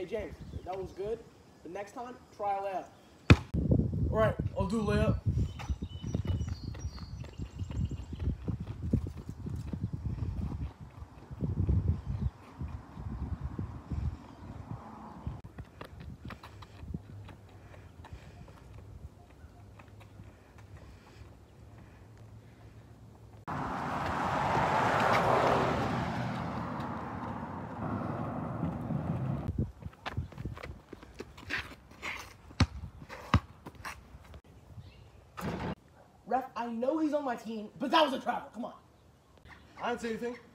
Hey, James, that was good, but next time, try a layup. All right, I'll do layup. Ref, I know he's on my team, but that was a travel. Come on. I didn't say anything.